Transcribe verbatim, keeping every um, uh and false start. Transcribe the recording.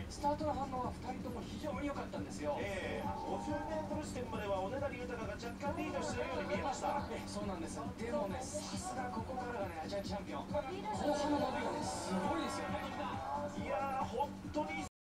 スタートの反応はふたりとも非常に良かったんですよ。 ええー、ごじゅうメートル地点まではおねだり豊が若干リードしているように見えました。 えそうなんです。でもね、さすがここからがねアジアチャンピオン、後半の伸びがねすごいですよね。 いやー、本当に